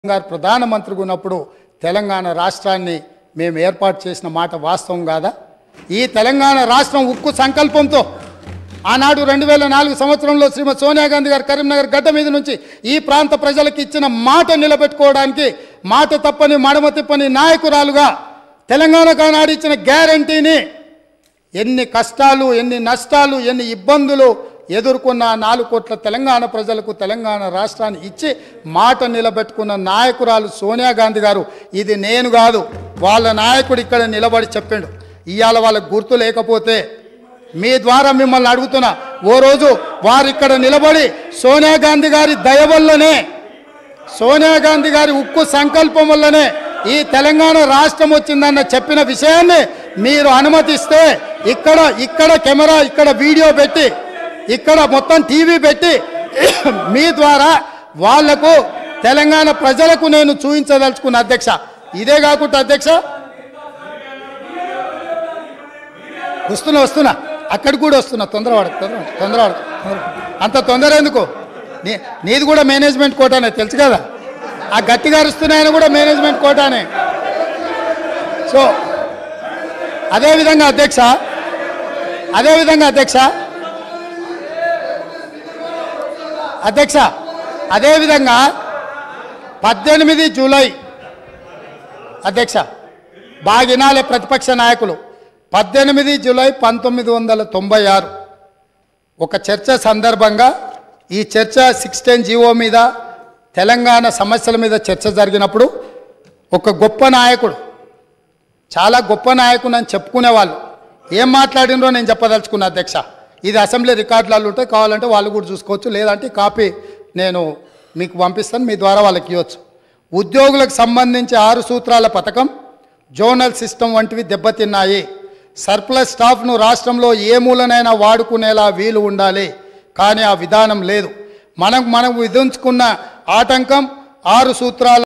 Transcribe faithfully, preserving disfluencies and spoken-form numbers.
గారు ప్రధానమంత్రిగా ఉన్నప్పుడు తెలంగాణ రాష్ట్రాన్ని మేము ఏర్పాటు చేసిన మాట వాస్తవం కాదా? ఈ తెలంగాణ రాష్ట్రం ఉక్కు సంకల్పంతో ఆనాడు రెండు వేల నాలుగు సంవత్సరంలో శ్రీమతి సోనియా గాంధీ గారు కరీంనగర్ గడ్డ మీద నుంచి ఈ ప్రాంత ప్రజలకు ఇచ్చిన మాట నిలబెట్టుకోవడానికి మాట తప్పని మడమ తిప్పని నాయకురాలుగా తెలంగాణకు ఆనాడు ఇచ్చిన గ్యారంటీని ఎన్ని కష్టాలు ఎన్ని నష్టాలు ఎన్ని ఇబ్బందులు ఎదుర్కొన్న నాలుగు కోట్ల తెలంగాణ ప్రజలకు తెలంగాణ రాష్ట్రాన్ని ఇచ్చి మాట నిలబెట్టుకున్న నాయకురాలు సోనియా గాంధీ గారు. ఇది నేను కాదు, వాళ్ళ నాయకుడు ఇక్కడ నిలబడి చెప్పిండు. ఇవాళ వాళ్ళకు గుర్తు లేకపోతే మీ ద్వారా మిమ్మల్ని అడుగుతున్నా, ఓ రోజు వారు ఇక్కడ నిలబడి సోనియా గాంధీ గారి దయ వల్లనే, సోనియా గాంధీ గారి ఉక్కు సంకల్పం వల్లనే ఈ తెలంగాణ రాష్ట్రం వచ్చిందన్న చెప్పిన విషయాన్ని మీరు అనుమతిస్తే ఇక్కడ ఇక్కడ కెమెరా ఇక్కడ వీడియో పెట్టి ఇక్కడ మొత్తం టీవీ పెట్టి మీ ద్వారా వాళ్లకు తెలంగాణ ప్రజలకు నేను చూపించదలుచుకున్న అధ్యక్ష. ఇదే కాకుండా అధ్యక్ష వస్తున్నా వస్తున్నా అక్కడికి కూడా వస్తున్నా, తొందరవాడు తొందర తొందరవాడు అంత తొందర ఎందుకు? నీ నీది కూడా మేనేజ్మెంట్ కోటానే తెలుసు కదా, ఆ గట్టిగా అరుస్తున్నాయని కూడా మేనేజ్మెంట్ కోటానే. సో అదేవిధంగా అధ్యక్ష అదేవిధంగా అధ్యక్ష అధ్యక్ష అదేవిధంగా పద్దెనిమిది జూలై అధ్యక్ష బాగినాలే ప్రతిపక్ష నాయకులు పద్దెనిమిది జూలై పంతొమ్మిది వందల తొంభై ఆరు ఒక చర్చ సందర్భంగా ఈ చర్చ సిక్స్టీన్ జీవో మీద తెలంగాణ సమస్యల మీద చర్చ జరిగినప్పుడు ఒక గొప్ప నాయకుడు, చాలా గొప్ప నాయకుడు అని చెప్పుకునేవాళ్ళు ఏం మాట్లాడినరో నేను చెప్పదలుచుకున్నా అధ్యక్ష. ఇది అసెంబ్లీ రికార్డులలో ఉంటాయి, కావాలంటే వాళ్ళు కూడా చూసుకోవచ్చు, లేదంటే కాపీ నేను మీకు పంపిస్తాను, మీ ద్వారా వాళ్ళకి ఇవ్వచ్చు. ఉద్యోగులకు సంబంధించి ఆరు సూత్రాల పథకం, జోనల్ సిస్టమ్ వంటివి దెబ్బతిన్నాయి. సర్ప్లస్ స్టాఫ్ను రాష్ట్రంలో ఏ మూలనైనా వాడుకునేలా వీలు ఉండాలి, కానీ ఆ విధానం లేదు. మనకు మనం విధించుకున్న ఆటంకం ఆరు సూత్రాల